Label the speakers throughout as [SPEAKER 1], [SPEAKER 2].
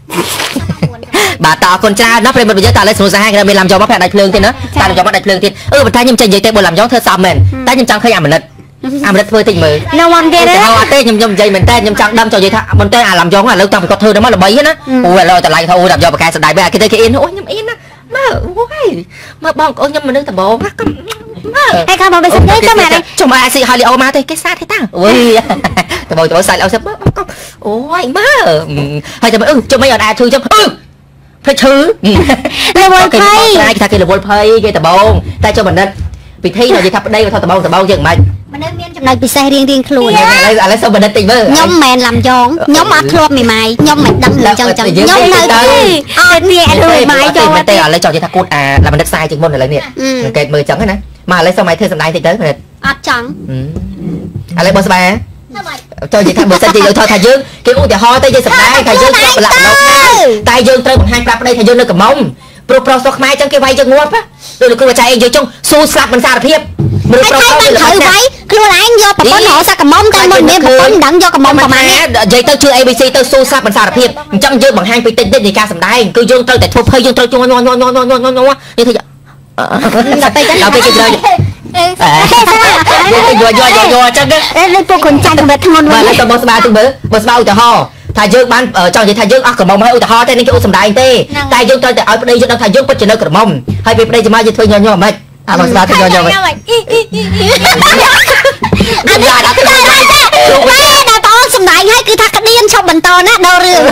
[SPEAKER 1] bà tao con trai nó phải một giờ tao lấy số hai cái mình làm cho bác phải đại phương thế nữa tao làm cho bác đại phương thế mà tay nhầm chân dây tay bộ làm gió thơ sao mình tay nhầm trắng khơi làm mình phơi tình mới
[SPEAKER 2] nào ăn kia đấy
[SPEAKER 1] tay nhầm dây mình tay nhầm trắng đâm cho dây thà mình tay làm gió là lâu tao phải có thơ đó mới là bấy hết á ui rồi tao lại thôi làm cho cái sợi đại bè cái in ôi nhầm in á mà bong ôi nhầm mình đứng tao bò
[SPEAKER 2] hay không mà bây giờ đấy các bạn này
[SPEAKER 1] chồng ai xì Holly Oma thế cái sát thế ta ui tao bò xài áo sấp ôi má hay cho mấy ở ai thư cho phải chứ
[SPEAKER 2] là bồi phơi
[SPEAKER 1] cái ta kia là bồi phơi cái tờ bông ta cho mình nên vì thi là gì thập đây mà thôi tờ bông chừng mày
[SPEAKER 2] mình nên miên trong này bị xe riêng luôn
[SPEAKER 1] lấy sao mình nên tình với
[SPEAKER 2] nhóm mèn làm giòn nhóm ăn club mày nhóm mày đâm lên chân chân nhóm này nhẹ thôi mày cho
[SPEAKER 1] mày tay lấy cho chị ta cút là mình đất sai chừng môn này lấy nè cái 10 trắng này mà lấy sao mày thêm sầm đai thì tới mày
[SPEAKER 2] ắt trắng
[SPEAKER 1] lấy bơ ba cho chị tham bữa sinh chị thôi thầy dương cái u thì ho tay dây sập đai thầy dương cho lại lâu tay dương tới 2 cặp đây thầy dương nơi cầm mông pro sọc mai trong cái vay cho nguột á rồi cứ chạy vô trong su slap mình xa thiệp mình pro
[SPEAKER 2] thử váy luôn anh vô bọc con họ sao cầm mông tay mình bọc con đặng vô cầm mông cầm má
[SPEAKER 1] vậy tao chưa abc tao su slap mình xa thiệp trong dương bằng 2 pi tinh thì ca sầm đai cứ dương tới tại thua hơi dương tới chung ngon như thế
[SPEAKER 2] là tay cái
[SPEAKER 1] chơi vô chắc đấy
[SPEAKER 2] lên cô con trai về thằng
[SPEAKER 1] mà lấy tao bớt ba từng bớt ba từ ho thầy dương ban ở trong gì thầy dương cầm mông hay từ ho thế nên cái u sầm đai tê tay dương tới ở đây dương thầy dương bắt chuyện nơi cầm mông hay về đây chỉ mai gì thôi nhỏ mày bớt ba từ nhỏ mày anh già đã
[SPEAKER 2] đã to sầm đai hay cứ thằng điên trong bần to nát đâu rừng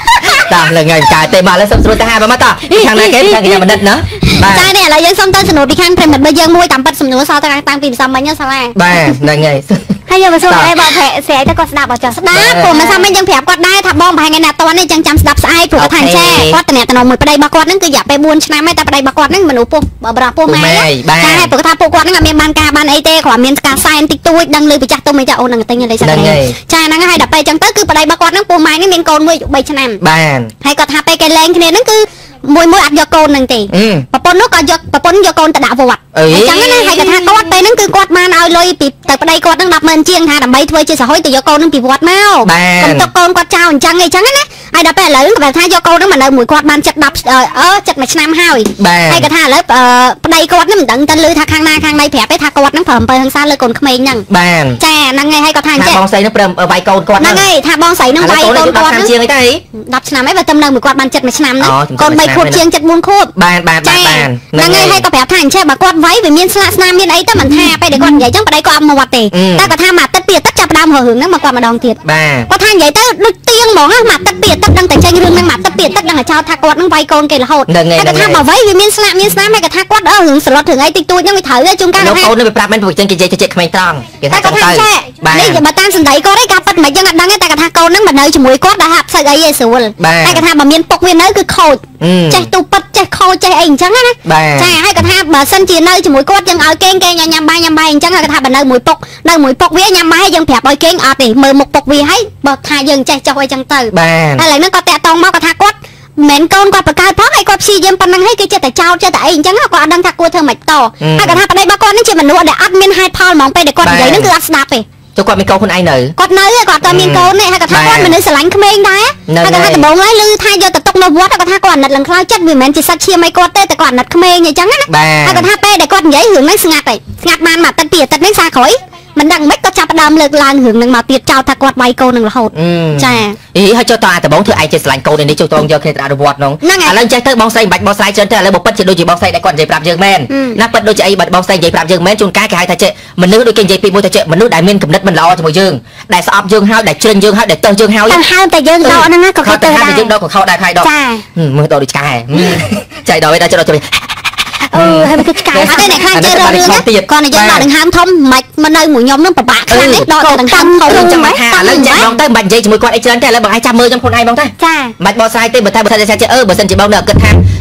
[SPEAKER 1] ta là ngày cài tê mà lấy sầm rồi ta hai ba mắt ta thằng này cái thằng nhà mình định nữa
[SPEAKER 2] trai này là dân xong tên sầm nổi bị khang thêm mình bây giờ môi tạm bật sầm nổi sao ta tăng tìm xong mấy nhá sao là
[SPEAKER 1] ba này ngày
[SPEAKER 2] hay giờ mà xong ai bảo thẻ sẽ cho con đạp vào chờ đá của mà sao mấy dân phèo quạt đai thằng bom hai ngày nào to này chẳng chăm đạp sai thuộc thành xe quạt tận này tận một đây ba quạt nó cứ giảไปbuôn năm mấy ta đây ba quạt nó mình upo bờ po mai hai bữa thằng po quạt nó là miền ban ca ban ấy tê khỏi miền ca sai tích tôi đang lười bị chặt tôi mới chặt ôn đằng tây như đây sao trai nó hai đạpไปchẳng tới cứ đây ba quạt nó po mai nó miền cồn mươi bảy trăm năm hay có thằngไปcái lên cái này nó cứ môiอัดยาโกนนั่งตีปะปนนกก็ยาปะปนยาโกนตะดาบวัดจังนั้นให้กระทากอดไปนั่นคือกอดมาเอาเลยปีแต่ประเดี๋ยวกอดนั่งดับเมินเจียงทาดับใบถ้วยเจียสหอยแต่ยาโกนนั่งปีวัดเมาก็ตะโกนกอดเจ้าจังไงจังนั้นนะไอ้ดับไปเลยก็แบบทายาโกนนั่งมันเลยมวยกอดมันจัดดับจัดมาชนะห้าวให้กระทาเลยประเดี๋ยวกอดนั่งดังตันเลยทาข้างหน้าข้างในแผลไปทากอดนั่งเพิ่มไปทางซ้ายเลยกลขมิ้นนั่งแจ้นั่งไงให้กระทาแจ้บองใส่นั่งเปิมใบโกนกอดนั่งไงทาบองใส่นั่งใบโกนกอดนั่งดับชนะไม่แบบจำเลยมวยกอดมันจัดมาชนะนะกอดใบขวดเชียงจัดบุญคูบ
[SPEAKER 1] បាន
[SPEAKER 2] ហ្នឹងហើយឲ្យក៏ប្រាប់ថាអញ្ចឹងបើគាត់វាយវាមានស្លាកស្នាមមានអីទៅមិនថាពេលដែលគាត់និយាយអញ្ចឹងប្តីគាត់អត់មកវត្តទេតែគាត់ថាមកទឹកពីទឹកចាប់ដើមរឿងហ្នឹងមកគាត់ម្ដងទៀតគាត់ថានិយាយទៅដូចទៀងហ្មងមកទឹកពីទឹកដឹងតែចេញរឿងហ្នឹងមកទឹកពីទឹកដឹងតែចោលថាគាត់ហ្នឹងវាយកូនគេរហូតតែគាត់ថាមកវាយវាមានស្លាកមានស្នាមហើយគាត់ថាគាត់រឿងសឡុតរឿងអីតិចតួចហ្នឹងវាត្រូវជួនកាល
[SPEAKER 1] លោកកូននេះវាប្រាប់មិនព្រោះចឹងគេនិយាយជិះក្មេងត្រង់គេថាគាត់ទៅ
[SPEAKER 2] នេះបើតាមសម្ដីគាត់ឯងការប៉ិតមិនអញ្ចឹងអត់ដឹងទេតែគាត់ថាកូនហ្នឹងមិននៅជាមួយគាត់ដែលហាក់ផ្សេងអីឯស្រួលតែគាត់ថាបើមានពុកវានៅគឺខូចចេះទូប៉ិតចេះខូចចេះអីអញ្ចឹងណាចាហើយគាត់ថាបើសិនជានៅជាមួយគាត់យើងឲ្យគេញ៉ាំបាយអញ្ចឹងគាត់ថាបើនៅមួយពុកវាញ៉ាំបាយយើងប្រាប់ឲ្យគេអត់ទេមើលមុខពុកវាហើយបើថាយើងចេះចុះអីចឹងទៅហើយឥឡូវហ្នឹងគាត់តាក់តងមកគាត់ថាគាត់មិនកូនគាត់បកកើតផងហើយគាត់ព្យាយាមប៉ុណ្ណឹងហើយគេចេះតែចោលចេះតែអីអញ្ចឹងគាត់អត់ដឹងថាគួរធ្វើម៉េចតហើយគាត់ថាប្តីរបស់គាត់ហ្នឹងជាមនុស្សដែលអត់មានហេតុផលហ្មងពេលដែលគាត់និយាយហ្នឹងគឺអត់ស្ដាប់ទេ
[SPEAKER 1] ចុះគាត់មានកូនខ្លួនឯងនៅ
[SPEAKER 2] គាត់នៅគាត់តែមានកូនទេហើយគាត់ថាគាត់មនុស្សស្រឡាញ់ក្មេងដែរហើយគាត់ថាដំបងហើយឮថាយកទៅទុកនៅវត្តគាត់ថាគាត់អាណិតឡើងខ្លោចចិត្តវាមិនមែនជាសាច់ឈាមអីគាត់ទេតែគាត់អាណិតក្មេងអញ្ចឹងណាហើយគាត់ថាពេលដែលគាត់និយាយរឿងហ្នឹងស្ងាត់បានមួយអាទិត្យពីអាទិត្យនេះសារក្រោយមិនដឹងមិនគាត់ចាប់ផ្ដើមលើកឡើងរឿងហ្នឹងមកទៀតចោលថាគាត់វាយកូននឹងរហូតចា
[SPEAKER 1] អីហើយចុះតើដំបងធ្វើឯងចេះស្រឡាញ់កូននេះចុះតងយកគ្នាទៅអនុវត្តហ្នឹងឥឡូវចេះទៅបងស្រីមិនបាច់បងស្រីច្រើនទេឥឡូវបើពិតជាដូចជាបងស្រីដែលគាត់និយាយប្រាប់យើងមែនណាពិតដូចជាអីបើបងស្រីនិយាយប្រាប់យើងមែនជួនកាលគេហៅថាចេះមនុស្សដូចគេនិយាយពីមួយថាចេះមនុស្សដែលមានគំនិតមិនល្អជាមួយយើងដែលស្អប់យើងហើយដែលជ្រិញយើងហើយដែលទើសយើងហើយ
[SPEAKER 2] តែតែយើងដកហ្នឹងក៏ខុសទៅដែរ
[SPEAKER 1] យើងដកក៏ខុសដែរហើយដកមើលដកដូចឆ្កែចៃដល់វិញដល់ចុះដល់
[SPEAKER 2] ហើយវាគឺឆ្កែអត់ទេអ្នកខ្លះជឿរឿងហ្នឹងគាត់និយាយដល់ដង្ហើមធំមិនមកនៅមួយខ្ញុំនឹងពិបាកខ្លាំងទេដកទៅដង្ហើមធំ
[SPEAKER 1] ចាំមកថាឥឡូវចាំបងទៅមិននិយាយជាមួយគាត់អីច្រើនទេឥឡូវបងឲ្យចាំមើលខ្ញុំខ្លួនឯងបងតា
[SPEAKER 2] ចា
[SPEAKER 1] មិនបោះស្រាយទេបើថាចេះបើសិនជាបងនៅគិតថា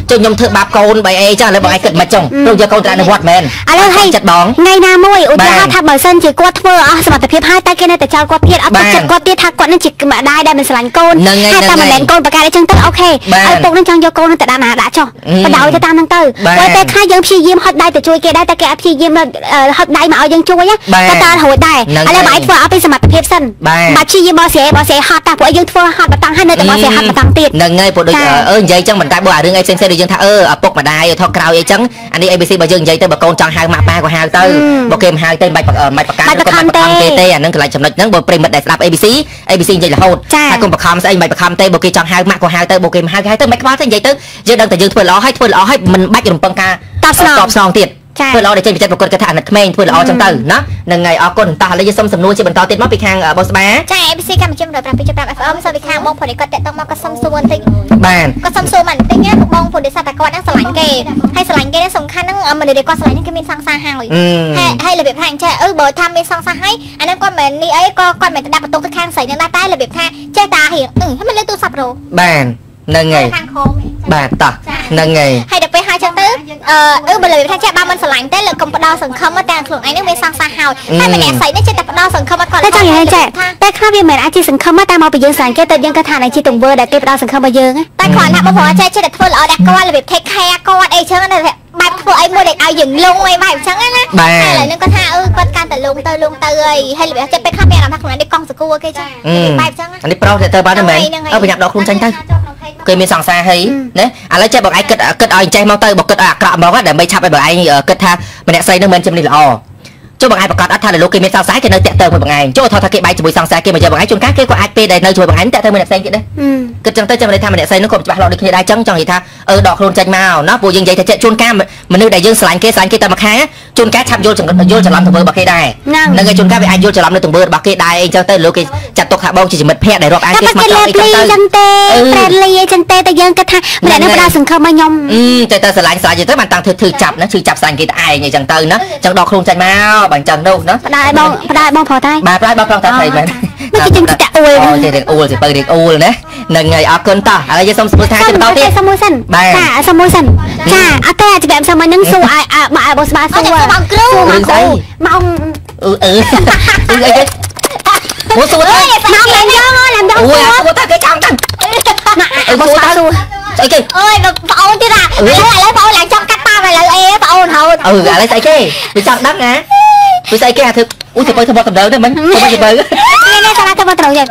[SPEAKER 1] ចុះខ្ញុំធ្វើបាបកូនបីអីចឹងឥឡូវបងឯងគិតមិនចង់ព្រោះយកកូនទៅអនុវត្តមែនឥឡូវឲ្យចិត្តបងថ្ងៃណាមួយឧទាហរណ៍ថាបើសិនជាគាត់ធ្វើអស់សមត្ថភាពហើយតែគេនៅតែចោលគាត់ទៀតអត់ទុកចិត្តគាត់ទៀតថាគាត់នឹងជាម្ដាយដែលមិនស្រឡាញ់កូនហើយតែមិនមែនកូនប្រកែកអញ្ចឹងទៅអូខេឲ្យពុកនឹងចង់យកកូនទៅដាក់ណាដាក់ចុះបដោយទៅតាមហ្នឹងទៅតែតែខ្លះយើងព្យាយាមហត់ដៃទៅជួយគេដែរតែគេអត់ព្យាយាមហត់ដៃមកឲ្យយើងជួយតែតើរួចដែរឥឡូវបងឯងធ្វើអត់ពីសមត្ថភាពសិនបាច់ព្យាយាមបោះស្រាយហត់តែព្រោះយើងធ្វើហត់បតាំងហើយនៅតែបោះស្រាយហត់បតាំងទៀតហ្នឹងហើយព្រោះដូចនិយាយចឹងមិនតែបើអារឿងអីផ្សេងៗដូចយើងថាឪពុកម្ដាយថតក្រោយអីចឹងអានេះ ABC បើយើងនិយាយទៅបើកូនចង់ហៅម៉ាក់ប៉ាក៏ហៅទៅបើគេមិនហៅទេមិនបាច់ប្រកាសឬក៏មិនបខំទេអាហ្នឹងកន្លែងចំណុចហ្នឹងបើប្រិមិត្តដែលស្ដាប់ ABC និយាយរហូតហើយកុំបខំស្អីមិនបាច់បខំទេបើគេចង់ហៅម៉ាក់ក៏ហៅទៅបើគេមិនហៅគេហៅទៅមិនខ្វល់ទេនិយាយទៅយើងដឹងតែយើងធ្វើល្អហើយមិនបាច់រំពឹងការតបស្នងទៀតធ្វើល្អដែលចេញពីចិត្តប្រកបគាត់ថាអាណិតក្មេងធ្វើល្អចឹងទៅណានឹងថ្ងៃអរគុណតោះឥឡូវយើងសុំសំណួរជាបន្តទៀតមកពីខាងបងស្បាចា ABC កម្ពុជា107.5 FM សូមពីខាងបងប្អូនគាត់តាក់ទងមកគាត់សុំសួរបន្តិចបានគាត់សុំសួរបន្តិចណាបងប្អូនដែលថាគាត់ហ្នឹងស្រឡាញ់គេហើយស្រឡាញ់គេសំខាន់ហ្នឹងមនុស្សដែលគាត់ស្រឡាញ់ហ្នឹងគេមានសង្សារហើយរបៀបថាអញ្ចឹងបើថាមានសង្សារហើយអាហ្នឹងគាត់មិននេះអីក៏គាត់មិនដាក់បន្ទុកទៅខាងស្រីហ្នឹងដែរតែរបៀបថាចេះតារៀងហើយមិនលើទូរស័ព្ទរោបានហ្នឹងហើយបាទតោះហ្នឹងហើយហើយដល់ពេលហៅចឹងទៅបើលើថាចេះបើមិនស្រឡាញ់ទេលើកុំផ្ដោតសង្ឃឹមតែខ្លួនឯងនឹងមានសង្សារហើយតែម្នាក់ស្រីនេះចេះតែផ្ដោតសង្ឃឹមគាត់តែចង់និយាយចេះតែខ្លះវាមិនអាចជាសង្ឃឹមតែមកពីយើងស្រឡាញ់គេទៅយើងក៏ថានឹងជាទង្វើដែលគេផ្ដោតសង្ឃឹមរបស់យើងតែគ្រាន់តែបងប្អូនចេះតែធ្វើល្អដល់គាត់របៀប take care គាត់អីចឹងណាបែបធ្វើអីមួយដែលឲ្យយើងលងអីបែបអញ្ចឹងណាតែឥឡូវហ្នឹងគាត់ថាគាត់កាន់តែលងទៅហើយរបៀបចេះពេលខ្លះមានអារម្មណ៍ថាខ្លួនឯងកង់សកូគេចឹងបែបអញ្ចឹងអានេះប្រុសទៅបានទេមែនប្រញាប់ដកខ្លួនចាញ់ទៅគេមានសង្សារហើយណាឥឡូវចេះបងឯងគិតឲ្យចេះមកទៅបើគិតឲ្យអាក្រក់ហ្មងដើម្បីឆាប់ឲ្យបងឯងគិតថាម្នាក់ស្រីនឹងមិនជំនិះល្អចុះបងឯងប្រកាសអត់ថាលោកគេមានសង្សារគេនៅតាក់ទងមួយបងឯងចុះថាគេបែកជាមួយសង្សារគេមកយកបងឯងជួនកាលគេក៏អាចពេលដែលនៅជាមួយបងឯងតាក់ទងមួយអ្នកផ្សេងទៀតដែរគិតចឹងទៅចាំន័យថាម្នាក់ស្រីនោះក៏ច្បាស់លាស់ដូចគ្នាដែរចឹងចង់និយាយថាដកខ្លួនចេញមកណាពួកយើងនិយាយថាជួនកាលមនុស្សដែលយើងស្រឡាញ់គេតែមួយខាងជួនកាលឆាប់យល់ច្រឡំទង្វើរបស់គេដែរហ្នឹងហើយជួនកាលវាអាចយល់ច្រឡំនៅទង្វើរបស់គេដែរអីចឹងទៅលោកគេចាត់ទុកថាបងជាមិត្តភក្តិដែលរាប់អានគេស្មោះត្រង់អីចឹងទៅប្រែលីអីចឹងទេតែយើងគិតថាម្នាក់នេះផ្ដោតសង្ឃឹមឲ្យខ្ញុំតែស្រឡាញ់ទៅបានតាំងធ្វើចាប់ណាឈឺចាប់ស្រាញ់គេតែឯងអីចឹងទៅណាចឹងដកខ្លួនចេញមកបើអញ្ចឹងនោះណាផ្ដាយបងប្រុសតែបាទផ្ដាយបងប្រុសតែស្រីមែនមិនជាចិត្តអួលចេះរៀងអួលសិបើរៀងអួលណាហ្នឹងហើយអរគុណតោះឥឡូវយើងសុំសួរថាបន្តទៀតសុំមួយសិនចាសុំមួយសិនចាអត់ទេអាចបែបសុំមួយនឹងសួរឲ្យបងស្បាសួរបងគ្រូមកគ្រូមកអីគេមកសួរទៅមកឡើងយកអូយសួរទៅគេចាំតាំងបងស្បាសួរអីគេអើយបងប្អូនទៀតឥឡូវបងឡើងចង់កាត់តាមឥឡូវអីបងអូនហៅឥឡូវស្អីគេវាចង់ដឹងណាវាស្អីគេអាធ្វើអូយទៅធ្វើបត់តម្រូវទៅមិញធ្វើបត់នេះសាលាទៅបត់ត្រូវយ៉ាង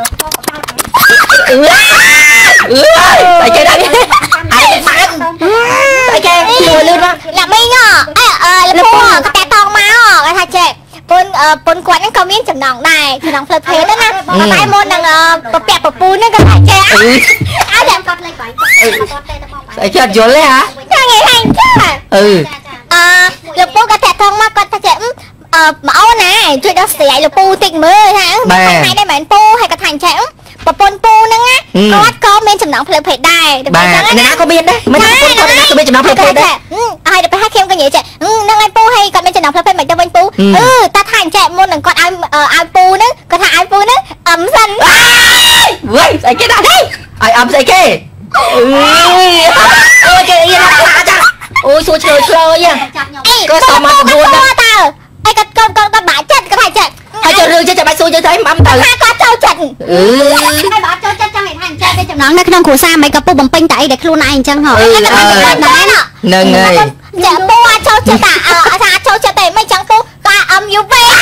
[SPEAKER 1] ស្អីគេដែរអានេះម៉ាក់ស្អីគេលឿនមកឡាមីងលពូក៏តែតងមកគេថាចេះពុនគាត់ហ្នឹងក៏មានចំណងដែរចំណងផ្លូវភេទហ្នឹងណាតែមុននឹងពពាក់ពពូហ្នឹងក៏ថាចេះអាចតែគាត់លេខបាយស្អីគេអត់យល់ទេហ៎ចាងាយហើយចាលពូក៏តែតងមកគាត់ថាចេះមកអូនណាជួយដល់ស្រីលពូតិចមើលថាថ្ងៃនេះមិនមែនពូហើយគាត់ថាចេះប្រពន្ធពូហ្នឹងគាត់ក៏មានចំណងផ្លូវភេទដែរបាទណាក៏មានដែរមិនប្រពន្ធគាត់ណាក៏មានចំណងផ្លូវភេទដែរហើយដល់ពេលខ្ញុំក៏និយាយចេះហ្នឹងឯងពូហើយគាត់មានចំណងផ្លូវភេទមិនទៅវិញពូតាថាអញ្ចឹងមុននឹងគាត់ឲ្យពូហ្នឹងគាត់ថាឲ្យពូហ្នឹងអឹមសិនវ៉ៃស្អីគេដាក់ឲ្យអឹមស្អីគេអូយគេយីណាចាអូយសួរឆ្លើយក៏សមមកក្បួនដែរតើអីគាត់បាក់ចិត្តគាត់ថាចេះហើយចូលរឿងចេះចាំបាច់សួរយើងទៅអំទៅថាគាត់ចូលចិត្តហើយបើអត់ចូលចិត្តចង់និយាយថាអញ្ចឹងតែចំណងនៅក្នុងគ្រួសារមិនក៏ពុះបំពេញតែអីដែលខ្លួនឯងអញ្ចឹងហ៎ហ្នឹងហើយចាពូអត់ចូលចិត្តថាចូលចិត្តតែមិនចឹងពូក៏អឹមយូរពេក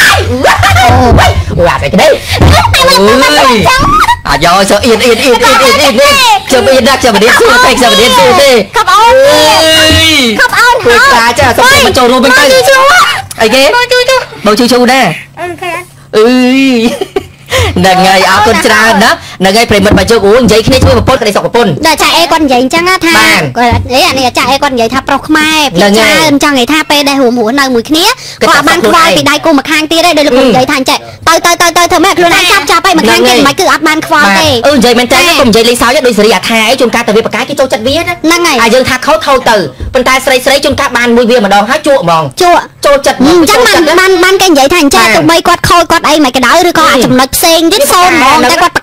[SPEAKER 1] អូអាស្អីគេអាយកសើអៀនខ្ញុំអៀនដាក់ខ្ញុំរៀនសួរទេខំអូនព្រោះតាចាសុំមកចូលរួមវិញទៅអីគេបងជួយដែរអឺហ្នឹងហើយអរគុណច្រើនណាហ្នឹងហើយប្រិមិត្តបាជុកអូនិយាយគ្នាជួយប្រពន្ធក្តីសុខប្រពន្ធដល់ចាអេគាត់និយាយអញ្ចឹងថាគាត់អានេះចាអេគាត់និយាយថាប្រុសខ្មែរពីច្រើនចង់និយាយថាពេលដែលរួមរស់នៅមួយគ្នាគាត់អត់បានខ្វល់ពីដៃគូម្ខាងទៀតទេដោយលោកនិយាយថាអញ្ចឹងទៅធ្វើម៉េចខ្លួនឯងចាប់ឲ្យម្ខាងទៀតមិនគឺអត់បានខ្វល់ទេនិយាយមែនតើខ្ញុំនិយាយលេងសើចដូចសេរីអាថាអីជួនកាលទៅវាប្រកាយគេចូលចិត្តវាហ្នឹងហើយហើយយើងថាខុសទៅប៉ុន្តែស្រីជួនកាលបានមួយវាម្ដងហើយជក់ហ្មងចូលចិត្តអញ្ចឹងបានគេនិយាយថាអញ្ចឹងទោះបីគាត់ខូចគាត់អីមិនក៏ដោយឬក៏ចំណុចផ្សេងទៀតសូមហ្មងតែគាត់ប្រកាយរឿងហ្នឹង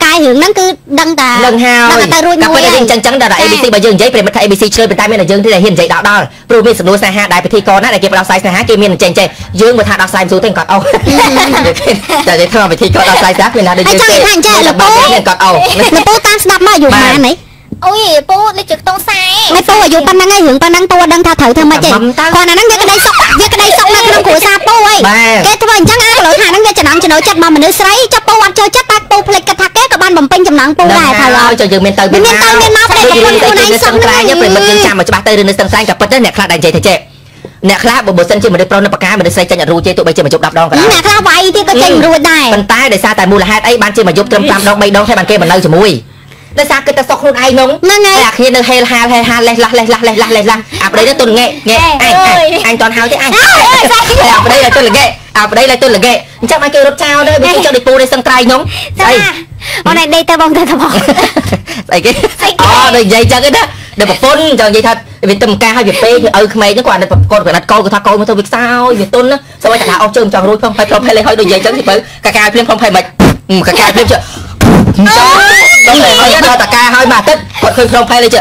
[SPEAKER 2] ហ្នឹងគឺដឹងតា
[SPEAKER 1] ដឹងហើយតែរួចមួយតែយើងចឹងដល់ ABC បើយើងនិយាយប្រិមិត្តថា ABC ឆ្លើយប៉ុន្តែមានតែយើងទីដែលហ៊ាននិយាយដល់ព្រោះមានសំណួរស្នេហាដែលពិធីករណាដែលគេផ្ដោតស្រាយស្នេហាគេមានចេញចេះយើងមកថាដោះស្រាយមិនស៊ូទេគាត់អោតែនិយាយថាពិធីករដោះស្រាយស្នេហាគឺណាដូចយើងទេលពូគាត់អោលពូតាមស្ដាប់មកយូរម៉ានហីអូយពូលេចជើងខ្ទង់ខ្សែមិនពូអាយុប៉ុណ្ណឹងឯងរឿងប៉ុណ្ណឹងពូដឹងថាត្រូវធ្វើម៉េចទេគាត់អាហ្នឹងវាក្តីសុខនៅក្នុងគ្រួសារពូឯងគេធ្វើអញ្ចឹងអាកន្លោថាហ្នឹងវាចំណងចំណូលចិត្តរបស់មនុស្សស្រីចាប់ពូអត់ចូលចិត្តតែពូភ្លេចគិតថាគេក៏បានបំពេញចំណងពូដែរថាឲ្យចុះយើងមានទៅមានមកតែប្រពន្ធខ្លួនឯងសឹងក្រែងប្រិមិត្តយើងចាំមកច្បាស់ទៅរឿងនេះស្ទឹងស្ែងក៏ពិតដែរអ្នកខ្លះដែលនិយាយថាចេះអ្នកខ្លះបើសិនជាមនុស្សប្រុសនៅបកាមនុស្សស្រីចេញអត់រួចទេទោះបីជាមកជប់10ដងក៏ដោយអ្នកខ្លះវាយទៀតក៏ចេញរួចដែរប៉ុន្តែដោយសារតែមូលហេតុអីបានជាមកយប់ត្រឹម5ដង3ដងតែបានគេមិននៅជាមួយដោយសារគេតែសុខខ្លួនឯងហ្នឹងហើយអាគ្នានៅហេលហាលលេះឡាស់អាប្តីទៅទុនងែអញតន់ហើយទេអញអាប្តីទៅល្ងែអាប្តីទៅល្ងែអញ្ចឹងឲ្យគេរត់ចោលទៅវាចុះដូចពូនេះសឹងក្រៃខ្ញុំស្អីអូនឯងដេកទៅបងទៅបងស្អីគេអូដូចនិយាយចឹងណាដល់ប្រពន្ធចង់និយាយថាវាទៅម្កាឲ្យវាពេកឪក្មេងហ្នឹងគាត់អាណិតកូនគាត់អាណិតកូនគាត់ថាកូនមកទៅវាខ្សោយវាទុនណាស្អីថាអស់ជើងចង់រួចផងប្រភេទលេខឲ្យដូចនិយាយចឹងទីបើកាកាភ្លាមផងភ័យមិនកកាភ្លាមចុះដល់ហើយដល់តាកាហើយមួយអាទិត្យគាត់ឃើញក្នុងផែលេច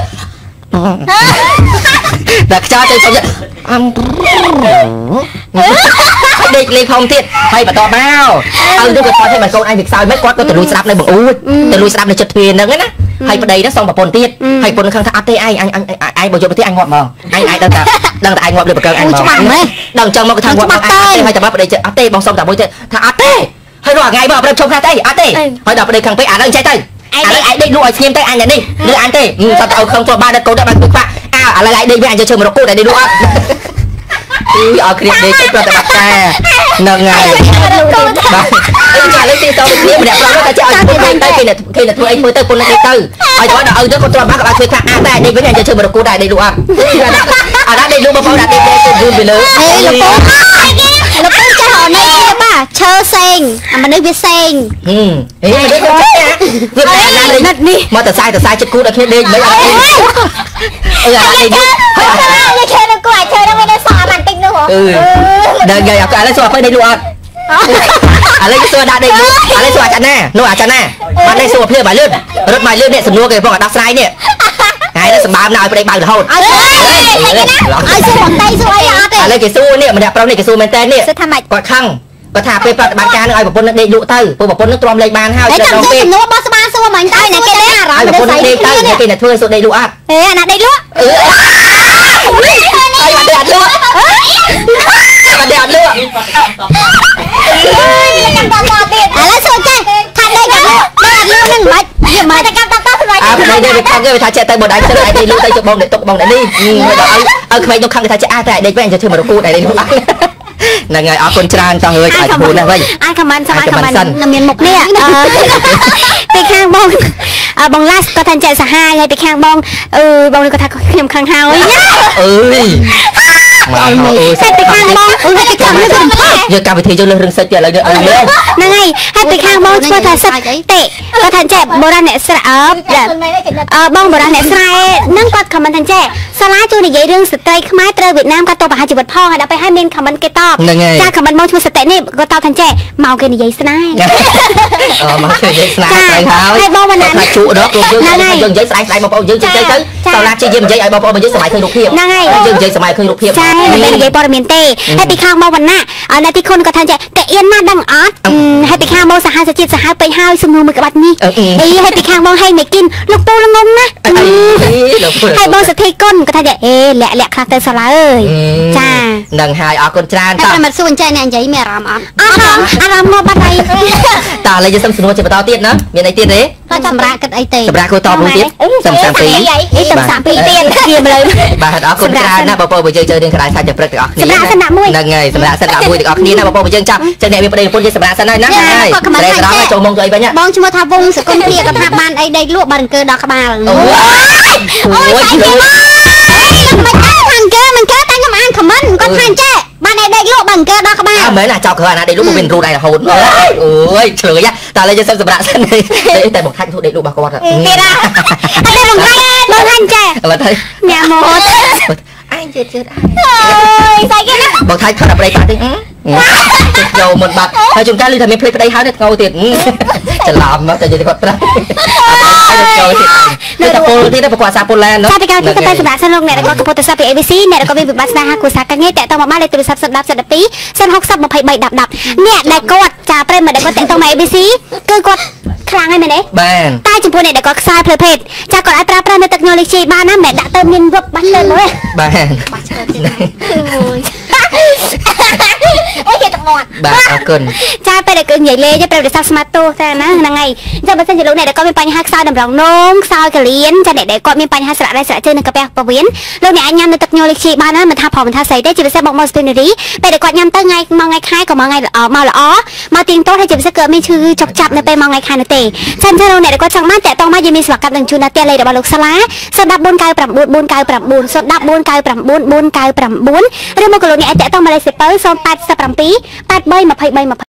[SPEAKER 1] តែខ្ចោទៅសុំដេកលេងផងទៀតហើយបន្តមកឲ្យទៅគាត់ថាមិនកូនឯងវាខ្សោយមិនគាត់ក៏ទៅលួចស្ដាប់នៅបង្អួតទៅលួចស្ដាប់នៅចិត្តទ្វារហ្នឹងណាហើយប្តីហ្នឹងសុំប្រពន្ធទៀតហើយប្រពន្ធខឹងថាអត់ទេឯងបើយកទៅទៀតឯងងាប់ហ្មងឯងដឹងតែឯងងាប់លើបកើឯងហ្មងដឹងចឹងមកគាត់ថាងាប់ឯងហើយតែបើប្តីចិត្តអត់ទេបងសុំតែមួយទៀតថាអត់ទេហើយរាល់ថ្ងៃបងប្រាប់ជុំខ្លះទេអត់ទេហើយដល់ប្តីខឹងពេកអាហ្នឹងចេះទៅឥឡូវឯងដេកលក់ឲ្យស្ងៀមទៅអញនេះលឺអញទេតែទៅខំចូលបានដល់កូនដល់បានទុកខ្វាក់ឥឡូវឯងដេកវិញអញយកឈើមករកគូតែដេកលក់អត់ឲ្យគ្រាដេកទៅប្រតិបត្តិការហ្នឹងហើយបាទអីចាឥឡូវទីតទៅគ្នាម្នាក់ប្រាប់ថាចេះឲ្យធ្វើវិញទៅគេធ្វើអីធ្វើទៅពុនដេកទៅហើយគាត់ដល់ឪទៅគាត់ទ្រាំបានក៏បានធ្វើខ្លះតែដេកវិញអញយកឈើមករកគូតែដេកលក់អត់អាណាដេកលក់បងប្អូនដាក់ដេកទៅយូរពីលើហេលោកពូចេះរនៃទៀតប៉ាឈើសេងអាមនុស្សវាសេងហេមនុស្សគាត់ចេះវាតែណាលេងនេះមកតសាយចិត្តគូដល់គ្នាដេកមិនអត់អាណាដេកយកឈើនឹងគូឲ្យឈើនឹងមានសក់បានតិចនោះដល់យាយឥឡូវសួរពេលដេកលក់អត់ឥឡូវសួរដាក់ដេកលក់ឥឡូវសួរអាចារ្យណានោះអាចារ្យណាបានដេកសួរភ្លាមឲ្យលឿនរត់មកលឿននេះសំណួរគេផងឲ្យដោះស្រាយនេះហើយនេះសម្បើមណាឲ្យប្តីបើករហូតឲ្យសួរបន្តិចសួរអីអត់ទេឥឡូវគេសួរនេះម្នាក់ប្រុសនេះគេសួរមែនតើនេះថាម៉េចគាត់ខឹងគាត់ថាពេលប្រតិបត្តិការនឹងឲ្យប្រពន្ធនឹងដេកលក់ទៅព្រោះប្រពន្ធនឹងទ្រាំលេខបានហើយដល់ពេលសំណួរបោះស្បាសួរមិញទៅអ្នកគេលេងអារម្មណ៍ប្រពន្ធនឹងដេកទៅគេអ្នកធ្វើសួរដេកលក់អត់អាណាដេកលក់ហើយបាត់អត់លក់បាត់អត់លក់ចាំតតទៀតឥឡូវសួរចេះថាដេកលក់នឹងមិនវាមិនតែកម្មតតស្រួយអាប្តីនេះវាខឹងគេថាចេះទៅបងដៃទៅឯងដេកលក់ទៅជបងអ្នកទុកបងអ្នកនេះដល់ឲ្យក្មេងនោះខឹងគេថាចេះតែដេកវិញចេះធ្វើមករកូតែដេកលក់ហ្នឹងហើយអរគុណច្រើនតោះហើយអាចพูดណាវិញអាខមមិនសមខមមិនមានមុខនេះពីខាងបងឡាស់គាត់ថាចេះសាហាយហើយពីខាងបងបងគាត់ថាខ្ញុំខឹងហើយអើយមកហើយពីខាងបងពីខាងនេះយកកម្មវិធីយកលើរឿងសិចទៀតឥឡូវហ្នឹងហើយហើយពីខាងបងឈ្មោះថាសិតតេគាត់ថាចេះបុរាណអ្នកស្រែបងបុរាណអ្នកស្រែហ្នឹងគាត់ខមមិនថាចេះសាលាជួយនិយាយរឿងស្ត្រីខ្មែរត្រូវវៀតណាមគាត់តបប្រហារជីវិតផងហើយដល់ពេលឲ្យមានខមមិនគេតបចាខមមិនមកឈ្មោះសតិនេះគាត់តបថាចេះមកគេនិយាយស្នេហ៍មកគេនិយាយស្នេហ៍ហើយហើយបងមិនណាជក់ដល់យើងនិយាយស្ដាយបងប្អូនយើងចេះទៅសាលាជានិយាយឲ្យបងប្អូនយើងសម័យឃើញរូបភាពហ្នឹងហើយយើងនិយាយសម័យឃើញរូបភាពចាមិននិយាយព័ត៌មានទេហើយពីខាងមកវណ្ណៈនៅទីគុណគាត់ថាចេះតែអៀនណាដឹងអត់ហើយពីខាងមកសាហាវសាជាតិសាហាវពេញហើយសំនួរមួយក្បាច់នេះហើយពីខាងមកហេងមេគិនលោកពូល្ងងណាហើយបងសទ្ធីគុណគាត់ថាលាក់ខ្លះទៅសាលាអើយចានឹងហើយអរគុណច្រើនតោះតែមិនសួរចេះអ្នកនិយាយមានអារម្មណ៍អត់អារម្មណ៍មកបាត់ហើយតើឥឡូវយើងសុំសំណួរជាបន្តទៀតណាមានអីទៀតទេគាត់សម្រាប់គិតអីទេសម្រាប់គួរតបមួយទៀតសំសាំពីសំសាំពីទៀតជាលើបាទអរគុណច្រើនណាបងប្អូនបើយើងចូលរឿងក្តៅសាច់ចព្រឹកទាំងអស់គ្នាសម្រាប់សិនដាក់មួយហ្នឹងហើយសម្រាប់សិនដាក់មួយទាំងអស់គ្នាណាបងប្អូនបើយើងចាប់ចឹងអ្នកមានប្តីប្រពន្ធយើងសម្រាប់សិនហើយណាហើយតែត្រង់ចូលមកជួយវិញបងឈ្មោះថាវងសកុនព្រាគាត់ថាបានអីដេកលក់បានអង្គើដល់ក្បាលអូយមិនគេតែខ្ញុំអានខមមិនគាត់ថាចេះបានឯដេកលក់បានអង្គើដល់ក្បាលអើមែនណាចោលគ្រាន់ណាដេកលក់មកមានរូដៃរហូតអូយឆ្លើយតែឥឡូវយើងសិនសម្រាប់សិនតែបង្ខាច់ដេកលក់របស់គាត់ទៀតណាអត់ទេបង្ខាច់ចេះឥឡូវទៅញ៉ាំមកអញជឿអើយស្អីគេណាបងថាច់ខត់ប្តីបាត់ទេចូលមុនបាត់ហើយជួនកាលឮថាមានភ្លេចប្តីហើយទៅងោទៀតច្រឡំមកតែនិយាយគាត់ប្រាប់ចូលទៀតតែពលទៀតប្រកបសាពលឡាន
[SPEAKER 2] ចាប់ពីការទីទៅសម្រាប់សិនលោកអ្នកក៏កំពុងតែសាប់ពី ABC អ្នកក៏មានវិបត្តិស្នេហាគូសាកាងារតាក់ទងមកបានលេខទូរស័ព្ទ010 12 060 23 10 10អ្នកដែលគាត់ចាប្រិមដែលគាត់តាក់ទងមក ABC គឺគាត់ខ្លាំងហើយមែនទេ
[SPEAKER 1] បាទ
[SPEAKER 2] តែចំពោះអ្នកដែលគាត់ខ្សែផ្លូវភេទចាគាត់អាចប្រើប្រាស់នៅទឹកញ៉ូលីជីបានណាមិនដាក់ទៅមានវឹបបាត់លើមើល
[SPEAKER 1] បាទ
[SPEAKER 2] អូយទៅមាត់
[SPEAKER 1] បាទអរគុណ
[SPEAKER 2] ចាពេលដែលគឺនិយាយលេងប្រិមសាស្ត្រស្មាតទូតែណាហ្នឹងហើយចាំបើសិនជាលោកអ្នកដែលគាត់មានបញ្ហាខ្សែតម្រងនោមខ្សែកលៀនចាអ្នកដែលគាត់មានបញ្ហាស្រៈរៃស្រៈជើងនិងកាពះពោះវៀនលោកអ្នកអាចញ៉ាំនៅទឹកញ៉ូលីជីបានណាមិនថាផលមិនថាស្អីទេជាពិសេសមក Spinnery ពេលដែលគាត់ញ៉ាំទៅថ្ងៃខែក៏មកថ្ងៃល្អមកទៀងទាត់ហើយជាពិសេសគឺមានឈឺចុកចាប់នៅពេលមកថ្ងៃខែនោះទេសិនជាលោកអ្នកដែលគាត់ចង់បានតាក់ទងមកយើងមានសេវាកម្មនឹងជូនដល់ផ្ទះលេខរបស់លោកសាឡា01499 499 01499 499ឬមកលោកអ្នកអាចតាក់ទងមកលេខសិពៅ087 83 23 23